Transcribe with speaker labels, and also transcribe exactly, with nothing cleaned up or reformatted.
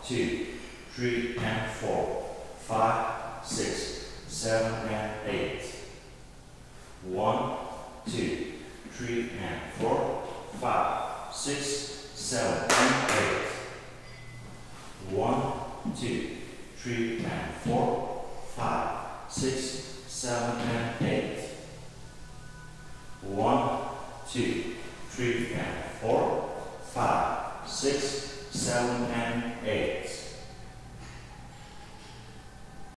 Speaker 1: two, three, and four, five, six, seven, and eight. One, two, three, and four, five, six, seven, and eight. One, two, three, and four, five, six, seven, and eight. One, two, three, and four, five, six, seven, and eight.